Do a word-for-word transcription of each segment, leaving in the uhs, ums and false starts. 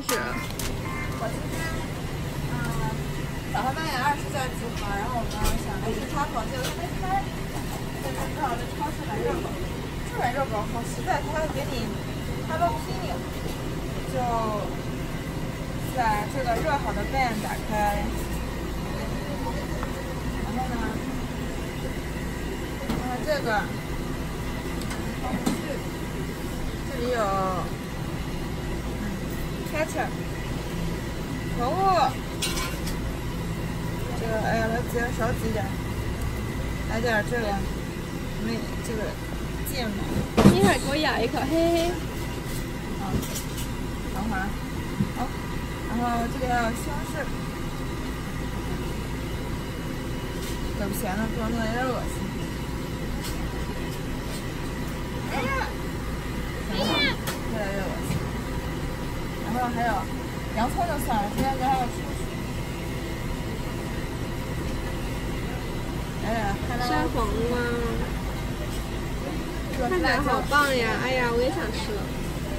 我今天嗯早上八点二十就要集合，然后我们想着吃叉口，结果他没开，所以只好在超市买热狗。这买热狗好实在，他会给你他都批你，就把这个热好的 van 打开，然后呢，看这个。 这里有 ketchup 可恶，这个哎呀，来挤少挤点，来点这个，没这个芥末。 一会儿给我咬一口，嘿嘿。 啊，等会儿，好，然后这里还有西红柿，可不咸了，不然弄得有点恶心。哎呀！ 越来越恶心，然后还有洋葱就算了，现在还有出去。哎呀，看到山黄瓜，看起来好棒呀！哎呀，我也想吃了。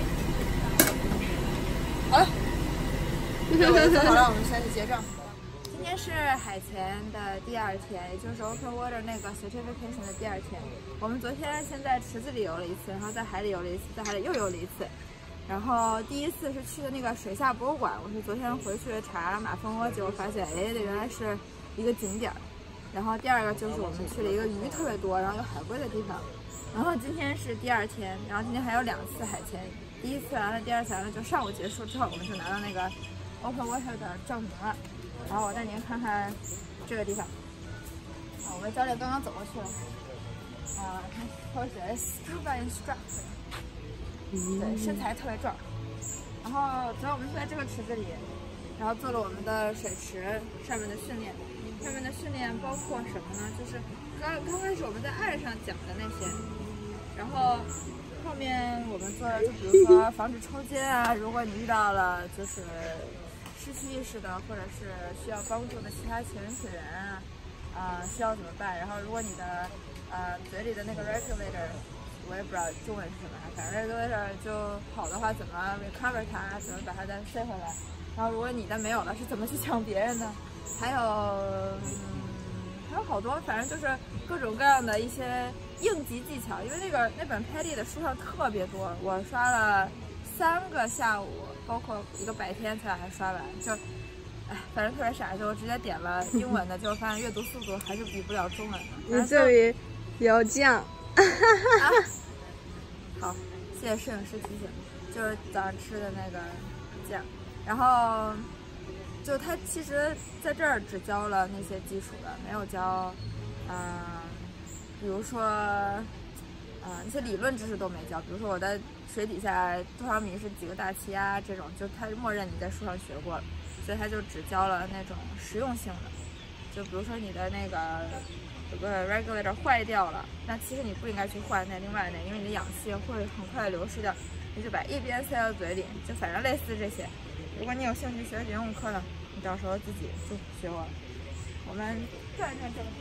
好了，好了，我们现在去结账。今天是海前的第二天，也就是 Open Water 那个 certification 的第二天。我们昨天先在池子里游了一次，然后在海里游了一次，在海里又游了一次。然后第一次是去的那个水下博物馆，我是昨天回去查马蜂窝，结果发现，哎，这原来是一个景点。然后第二个就是我们去了一个鱼特别多，然后有海龟的地方。然后今天是第二天，然后今天还有两次海前，第一次完了，第二次完了，就上午结束之后，我们就拿到那个 Open Water 的证明了。 然后我带您看看这个地方。啊，我们教练刚刚走过去了。啊，他写的 Scuba Instructor， 对，身材特别壮。然后主要我们是在这个池子里，然后做了我们的水池上面的训练。上面的训练包括什么呢？就是刚刚开始我们在岸上讲的那些，然后后面我们做的就比如说防止抽筋啊，如果你遇到了就是失去意识的，或者是需要帮助的其他潜水员啊，啊、呃，需要怎么办？然后，如果你的呃嘴里的那个 regulator， 我也不知道中文是什么，反正 regulator 就好的话，怎么 recover 它，怎么把它再塞回来？然后，如果你的没有了，是怎么去抢别人的？还有，嗯，还有好多，反正就是各种各样的一些应急技巧。因为那个那本 Paddy 的书上特别多，我刷了三个下午。 包括一个白天才把它刷完，就，哎，反正特别傻，就我直接点了英文的，结果发现阅读速度还是比不了中文的。 你这里有酱， 啊、好，谢谢摄影师提醒，就是早上吃的那个酱，然后就他其实在这儿只教了那些基础的，没有教，嗯、呃，比如说，啊、呃，那些理论知识都没教，比如说我在。 水底下多少米是几个大气压这种，就他默认你在书上学过了，所以他就只教了那种实用性的。就比如说你的那个有个 regulator 坏掉了，那其实你不应该去换那另外那，因为你的氧气会很快流失掉，你就把一边塞到嘴里，就反正类似这些。如果你有兴趣学游泳课呢，你到时候自己就学我了。我们转一转这个。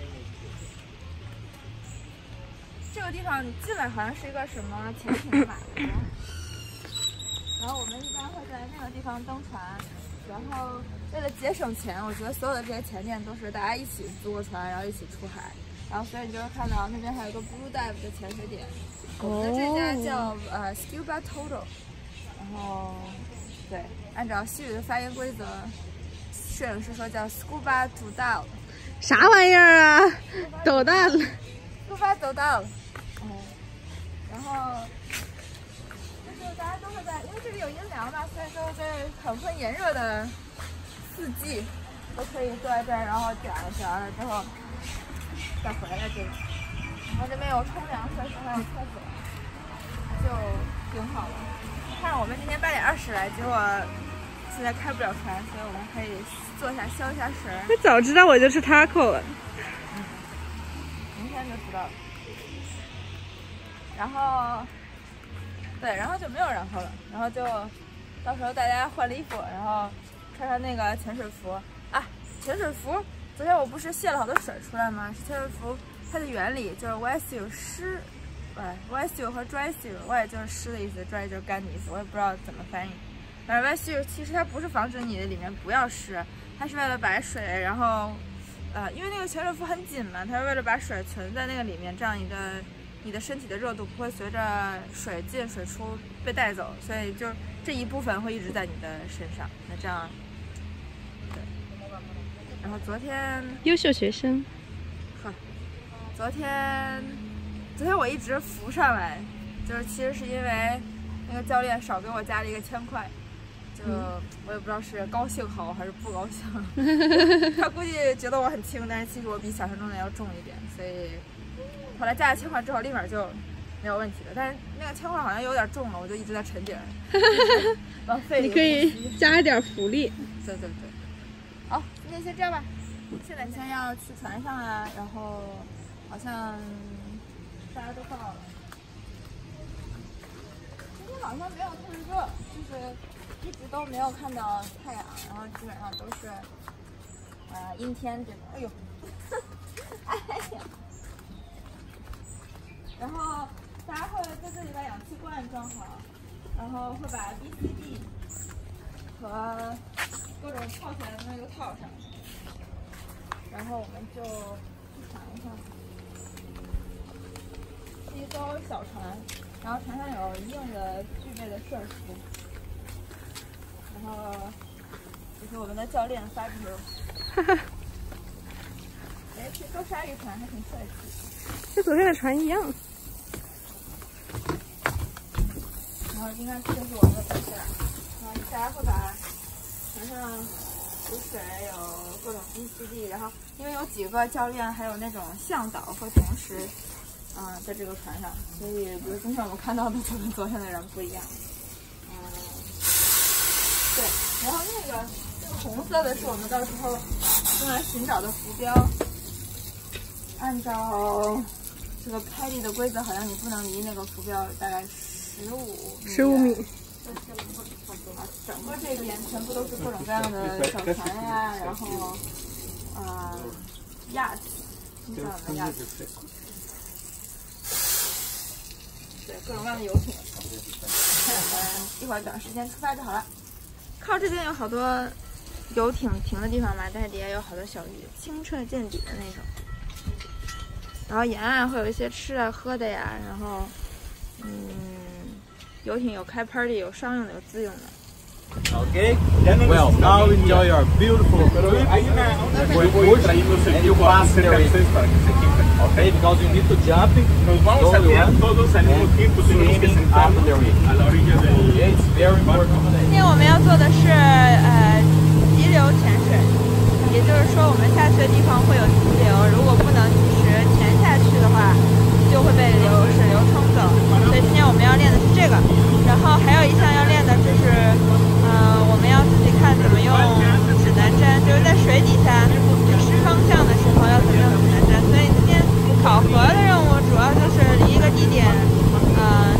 这个地方进来好像是一个什么潜艇的码头，然后我们一般会在那个地方登船，然后为了节省钱，我觉得所有的这些潜店都是大家一起租个船，然后一起出海，然后所以你就会看到那边还有一个 Blue Dive 的潜水点，我们的这家叫呃 Scuba Total， 然后对，按照西语的发音规则，摄影师说叫 Scuba Total， 啥玩意儿啊？斗大了 ，Scuba Total。 嗯，然后就是大家都会在，因为这里有阴凉嘛，所以就在很很炎热的四季都可以坐在这儿，然后点了点了之后再回来这里。然后这边有冲凉设施，还有厕所，就挺好的。看我们今天八点二十来，结果现在开不了船，所以我们可以坐下消一下食。 那早知道我就吃 taco 了。 嗯，明天就知道了。 然后，对，然后就没有然后了，然后就到时候大家换了衣服，然后穿上那个潜水服啊，潜水服。昨天我不是泄了好多水出来吗？潜水服它的原理就是 wet suit 湿，哎 ，wet suit 和 dry suit， wet 就是湿的意思 ，dry 就是干的意思，我也不知道怎么翻译。 反正其实其实它不是防止你里面不要湿，它是为了把水，然后呃，因为那个全热敷很紧嘛，它是为了把水存在那个里面，这样你的你的身体的热度不会随着水进水出被带走，所以就这一部分会一直在你的身上。那这样，对。然后昨天优秀学生， 呵，昨天昨天我一直浮上来，就是其实是因为那个教练少给我加了一个千块。就我也不知道是高兴好还是不高兴，他估计觉得我很轻，但是其实我比想象中的要重一点，所以后来加了千块之后，立马就没有问题了。但是那个千块好像有点重了，我就一直在沉底儿，浪费。 你可以加一点福利。 对对对。好，今天先这样吧。现在先要去船上啊，然后好像大家都到了。今天好像没有特别热，就是一直都没有看到太阳，然后基本上都是呃阴天这种。哎呦，哎呀！然后大家会在这里把氧气罐装好，然后会把 B C D 和各种套起来的那个套上，然后我们就去船上。是一艘小船，然后船上有一定的具备的设施。然后这是我们的教练发球。哈哈。哎，这艘鲨鱼船还挺帅气， 跟昨天的船一样。 然后应该这是我们的船下，然后大家会把船上有水，有各种 B C D， 然后因为有几个教练还有那种向导会同时，嗯、呃，在这个船上，所以比如今天我们看到的就跟昨天的人不一样。嗯。对，然后那个这个红色的是我们到时候用来寻找的浮标。按照这个拍立的规则，好像你不能离那个浮标大概十五十五米。 啊，整个这边全部都是各种各样的小船呀，然后呃亚子，你知道吗？亚子。对，各种各样的游艇。嗯，一会儿等时间出发就好了。靠这边有好多游艇停的地方嘛，但是底下有好多小鱼，清澈见底的那种。然后沿岸会有一些吃的喝的呀，然后嗯，游艇有开 party， 有商用的，有自用的。 Okay. Well, now enjoy our beautiful food. We're pushing and you faster it. Okay, because you need to jump, go around, and swimming after the reef. Okay, it's very important. 今天我们要做的是呃急流潜水，也就是说我们下去的地方会有急流，如果不能及时潜下去的话，就会被流水流冲走。所以今天我们要练的是这个，然后还有一项要练的就是，呃，我们要自己看怎么用指南针，就是在水底下你失方向的时候要怎么用指南针。所以今天考核的任务主要就是离一个地点，呃，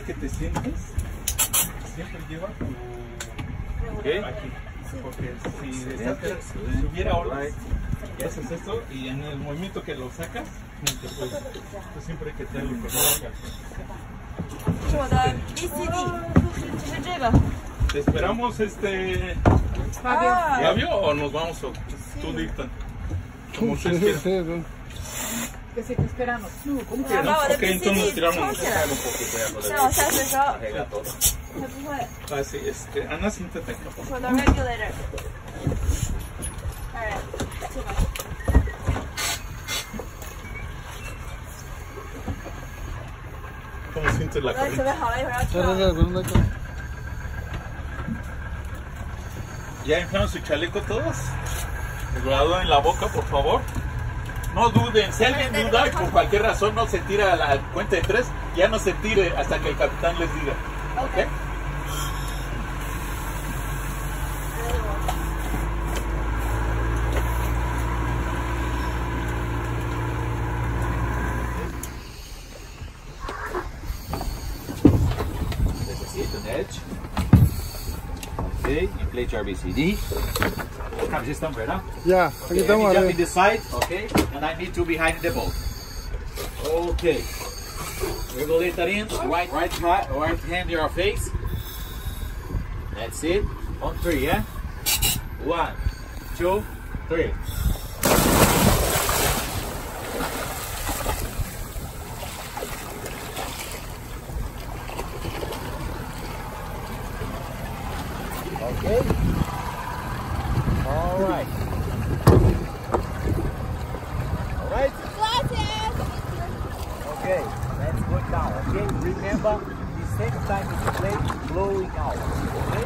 siempre que te sientes, siempre lleva tu... ¿Qué? Aquí. Porque si, deshaces, si hubiera olas, y haces esto, y en el movimiento que lo sacas, no te puedes. Pues siempre hay que traerlo con la hagas. 是我的 B C D， 就是这个。 Te esperamos, este... Ah. ¿Fabio o nos vamos? O tú dicta. Como ustedes quieran. Que si te esperamos. ¿Cómo que no? Ok, entonces nos tiramos un poquito ya con 像我下去的时候， arregla todo. 它不会。 Ah, sí, este... Ana, siéntate acá. For the regulator. Alright， 去吧。 ¿Cómo sientes la 我准备 corriente? 好了，一会儿要跳。 ¿Ya inflaron su chaleco todos? Regulador en la boca, por favor. No duden, si alguien duda y por cualquier razón no se tira a la cuenta de tres, ya no se tire hasta que el capitán les diga. ¿Ok? Edge. Okay, inflate your B C D. Come, just stand ¿verdad? Ya, aquí estamos. Jump in the side, okay, and I need to behind the boat. Okay. Regulator in, right, right, right, right hand your face. That's it. On three, yeah. One, two, three. Okay. All right. All right. Okay. Let's go down. Okay. Remember, the same time is play blowing out. Okay.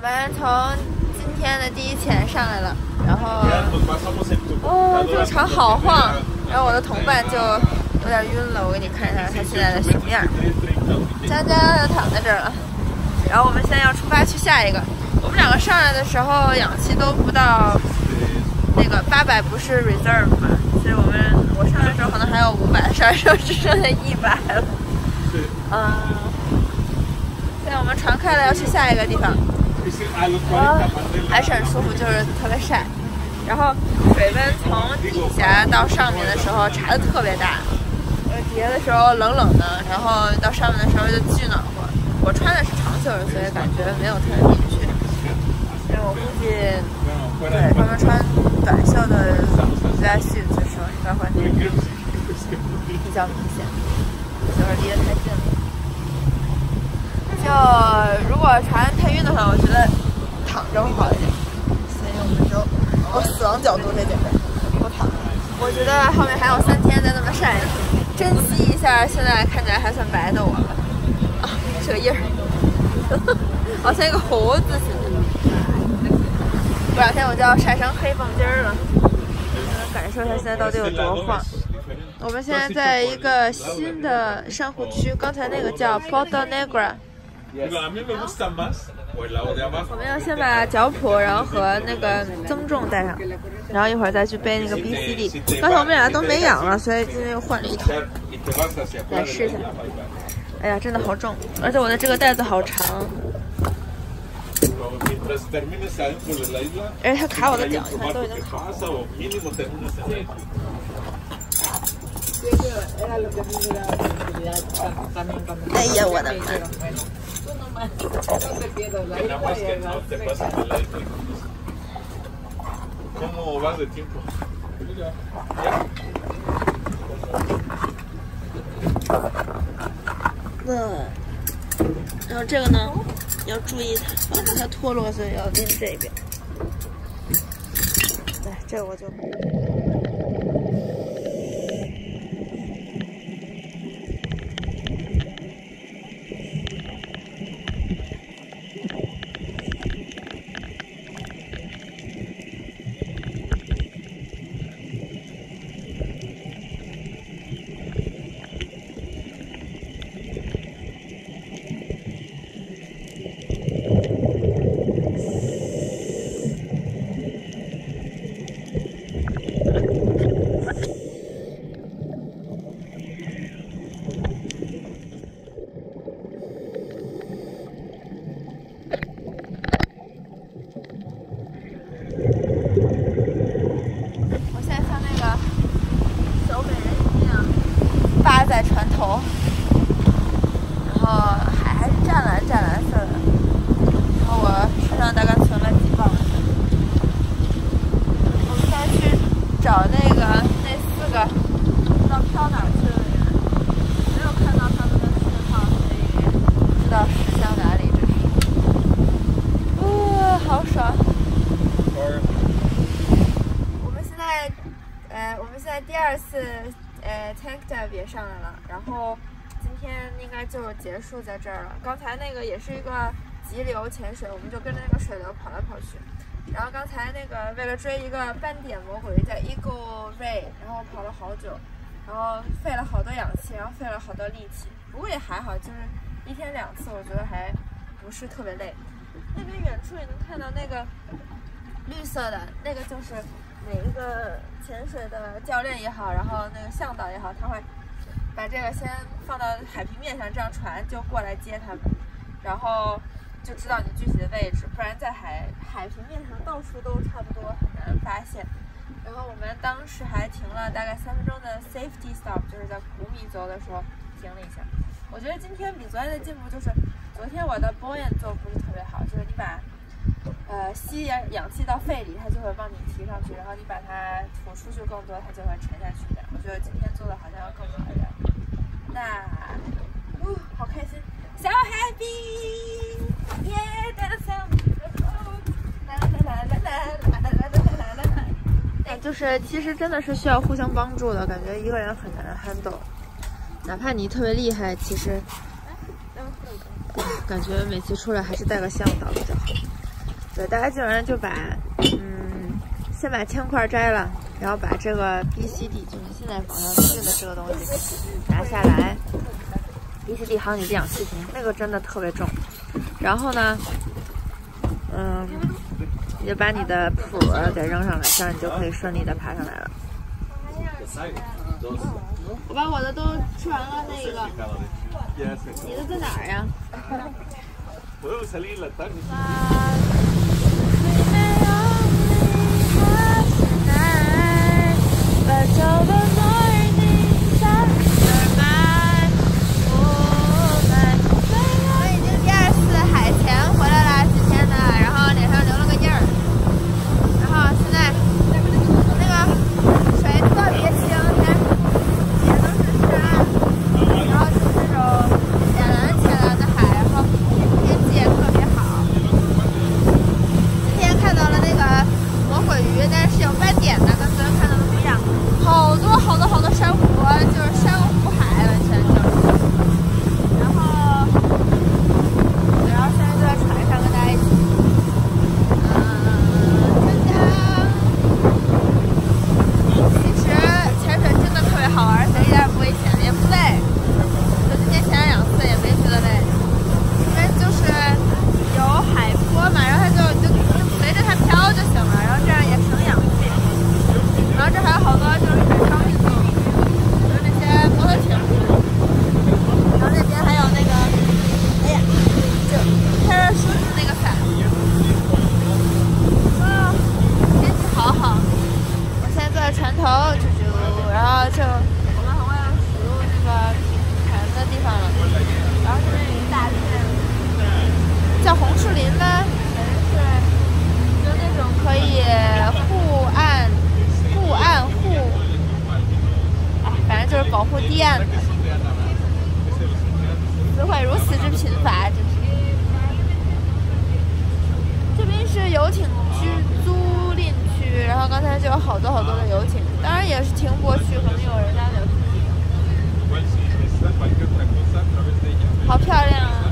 们从今天的第一潜上来了，然后哦，这个船好晃，然后我的同伴就有点晕了。我给你看一下他现在的什么样。佳佳躺在这儿了，然后我们现在要出发去下一个。我们两个上来的时候氧气都不到那个八百，不是 reserve 嘛，所以我们我上来的时候可能还有五百，上来的时候只剩下一百了。嗯，现在我们船开了，要去下一个地方。啊，还是很舒服，就是特别晒。然后水温从底下到上面的时候差的特别大，呃，底下的时候冷冷的，然后到上面的时候就巨暖和。我穿的是长袖，所以感觉没有特别明确。但我估计，对他们穿短袖的 wetsuit 的时候，应该会比较明显，就是离得太近了。就如果船太晕的话，我觉得躺着会好一点。所以我们就哦，死亡角度这点我躺。我觉得后面还有三天再这么晒，珍惜一下现在看起来还算白的我吧。啊，这个印儿，好像一个猴子似的。过两天我就要晒成黑蹦筋儿了，感受一下现在到底有多晃。我们现在在一个新的珊瑚区，刚才那个叫 Porto Negra。我们要先把脚蹼，然后和那个增重带上，然后一会儿再去背那个 B C D。刚才我们俩都没氧了，所以今天又换了一桶，来试一下。哎呀，真的好重，而且我的这个带子好长，而且它卡我的脚，你看都已经卡了。哎呀，我的妈 ！¿Cómo vas de tiempo? 嗯，然后这个呢，要注意它，防止它脱落，所以要拎这边。来，这个我就。在船头，然后海还是湛蓝湛蓝色的，然后我身上大概存了几磅。我们现在去找那个那四个不知道飘哪儿去的人，没有看到他们的信号，所以不知道驶向哪里。这是，哦，好爽！我们现在，呃，我们现在第二次。呃 ，tank dive 也上来了，然后今天应该就结束在这儿了。刚才那个也是一个急流潜水，我们就跟着那个水流跑来跑去。然后刚才那个为了追一个斑点魔鬼叫 Eagle Ray， 然后跑了好久，然后费了好多氧气，然后费了好多力气。不过也还好，就是一天两次，我觉得还不是特别累。那边远处也能看到那个绿色的，那个就是每一个潜水的教练也好，然后那个向导也好，他会把这个先放到海平面上，这样船就过来接他们，然后就知道你具体的位置，不然在海海平面上到处都差不多，很难发现。然后我们当时还停了大概三分钟的 safety stop， 就是在五米左右的时候停了一下。我觉得今天比昨天的进步就是，昨天我的 buoyant 做不是特别好，就是你把呃吸氧氧气到肺里，它就会帮你提上去，然后你把它吐出去更多，它就会沉下去的。我觉得今天做的好像要更好一点。那，哦，好开心 ，so happy， 耶 ，dance on the road， 啦啦啦啦啦啦啦啦啦啦啦。哎，就是其实真的是需要互相帮助的，感觉一个人很难 handle， 哪怕你特别厉害，其实感觉每次出来还是带个向导比较好。 对，大概基本上就把，嗯，先把铅块摘了，然后把这个 B C D， 就是现在网上订的这个东西拿下来。B C D 航你这氧气瓶，那个真的特别重。然后呢，嗯，你就把你的谱给扔上来，这样你就可以顺利的爬上来了。我把我的都吃完了，那个，你的在哪儿呀？保护堤岸的，词汇如此之贫乏，真是。这边是游艇区租赁区，然后刚才就有好多好多的游艇，当然也是停泊区，可能有人家的。好漂亮啊！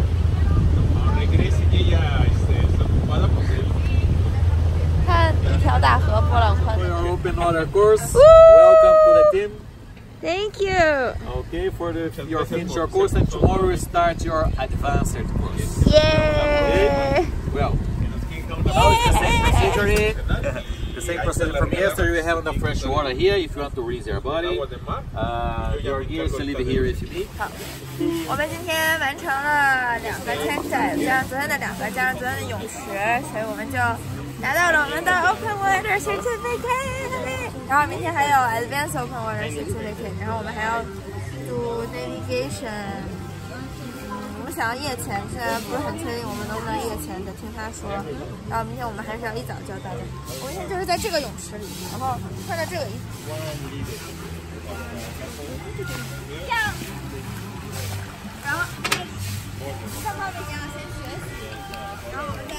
看一条大河波浪宽。 We are open water course. Welcome to the team. Thank you. Okay, for the your finish your course, and tomorrow we start your advanced course. Yay! Well, now it's the same procedure here. The same procedure from yesterday. We have the fresh water here. If you want to rinse your body, uh, your gears to leave here if you need. 好，我们今天完成了两个参赛，加上昨天的两个，加上昨天的泳池，所以我们就拿到了我们的 Open Water Certificate。然后明天还有 Advanced Open Water Certificate， 然后我们还要读 Navigation。嗯，我们想要夜潜，现在不是很确定我们能不能夜潜，得听他说。然后明天我们还是要一早就要到这。我明天就是在这个泳池里，然后穿着这个衣服。这样。 然后上报的一样先学习，然后我们再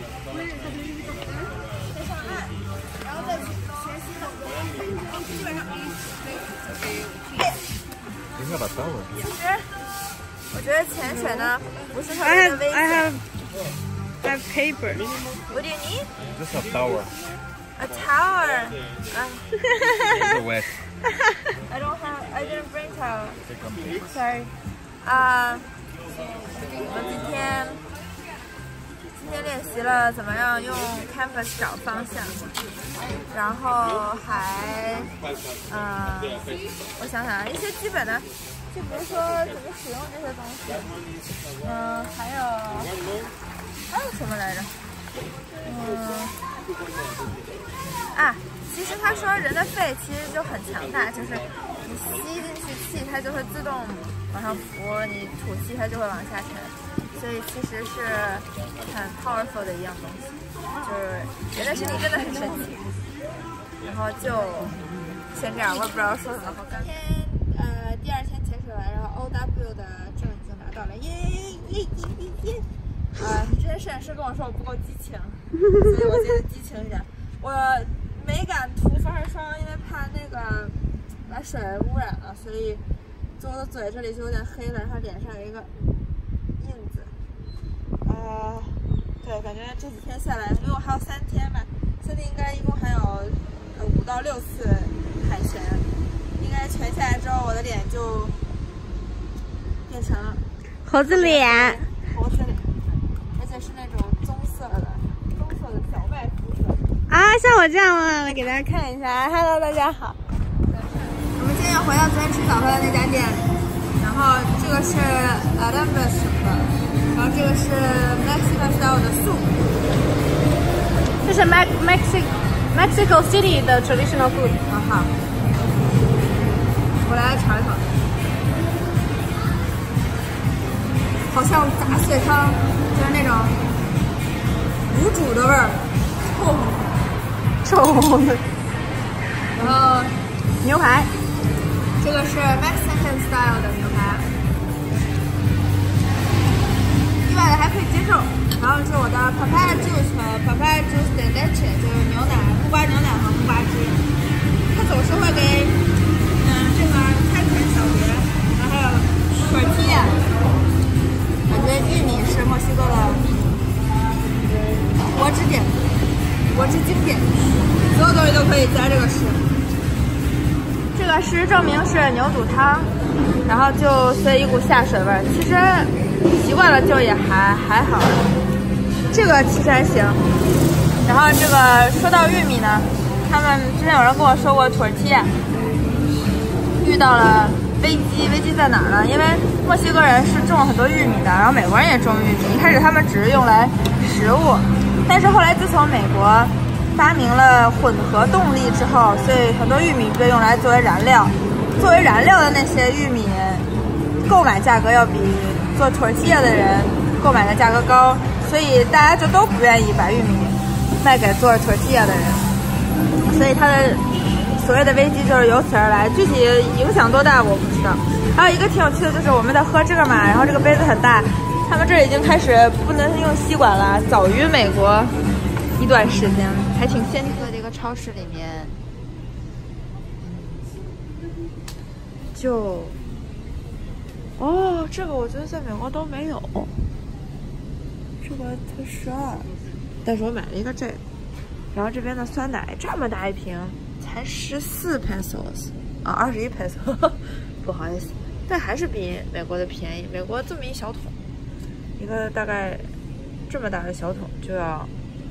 再上岸，然后再去学习很多，基本上可以可以。其实我觉得潜水呢不是特别的危险。 I have I have paper. What do you need? Just a tower. A tower. It's wet. I don't have. I didn't bring towel. Sorry. 啊，我们今天今天练习了怎么样用 Canvas 找方向，然后还，呃，我想想一些基本的，就比如说怎么使用这些东西，嗯，还有还有什么来着？嗯，啊。 其实他说人的肺其实就很强大，就是你吸进去气，它就会自动往上浮；你吐气，它就会往下沉。所以其实是很 powerful 的一样东西，就是人的身体真的很神奇。然后就先这样，我也不知道说什么好。今天呃第二天潜水完，然后 O W 的证已经拿到了，耶耶耶耶耶！啊，之前摄影师跟我说我不够激情，所以我今天激情一点，我。 没敢涂防晒霜，因为怕那个把水污染了，所以就我的嘴这里就有点黑了，然后脸上有一个印子。啊、呃， 对，感觉这几天下来，因为我还有三天嘛，三天应该一共还有呃五到六次海泉，应该全下来之后，我的脸就变成了猴子脸， 猴子脸，而且是那种棕色的，棕色的小麦肤色。 啊，像我这样吗？来给大家看一下 ，Hello， 大家好。 我们今天又回到昨天吃早饭的那家店，然后这个是 Adams 的，然后这个是 Mexican style 的 soup。 这是 Mex Mexico Mexico City 的 traditional food。 啊好，我来尝一尝。好像杂碎汤，就是那种无煮的味儿，臭烘烘。 臭烘烘。 然后牛排， 这个是 Mexican style 的牛排，意外的还可以接受。然后是我的 papaya juice 和 papaya juice de leche， 就是牛奶、木瓜牛奶和木瓜汁。他总是会给嗯这个开水小碟，然后还有 tortilla。感觉玉米是墨西哥的国之点，国之经典，所有东西都可以加这个吃。 这个是证明是牛肚汤，然后就所以一股下水味儿。其实习惯了就也还还好，这个其实还行。然后这个说到玉米呢，他们之前有人跟我说过tortilla遇到了危机，危机在哪儿呢？因为墨西哥人是种很多玉米的，然后美国人也种玉米。一开始他们只是用来食物，但是后来自从美国发明了混合动力之后，所以很多玉米被用来作为燃料。作为燃料的那些玉米，购买价格要比做tortilla的人购买的价格高，所以大家就都不愿意把玉米卖给做tortilla的人，所以它的所谓的危机就是由此而来，具体影响多大我不知道。还有一个挺有趣的就是我们在喝这个嘛，然后这个杯子很大，他们这儿已经开始不能用吸管了，早于美国一段时间，还挺先进的。 这个超市里面就哦，这个我觉得在美国都没有，这个才十二，但是我买了一个这个，然后这边的酸奶这么大一瓶。才十四 pesos 啊，二十一 pesos， 不好意思，但还是比美国的便宜。美国这么一小桶，一个大概这么大的小桶就要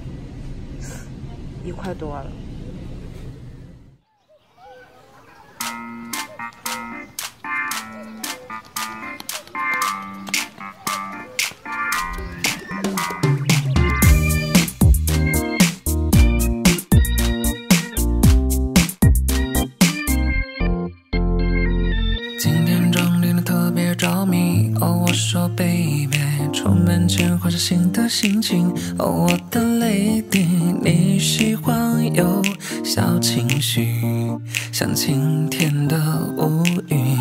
一块多了。 说 baby， 出门前换上新的心情。哦，我的 lady， 你喜欢有小情绪，像晴天的乌云。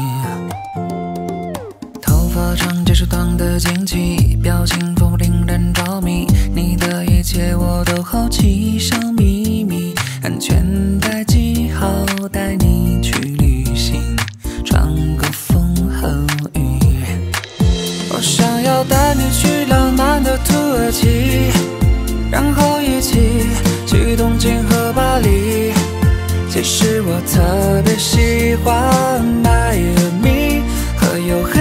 头发长结束短的惊奇，表情丰富令人着迷。你的一切我都好奇，小秘密，安全带系好，带你去旅行，穿过风和雨。我想要带你去浪漫的土耳其，然后一起去东京和巴黎。其实我特别喜欢迈阿密和有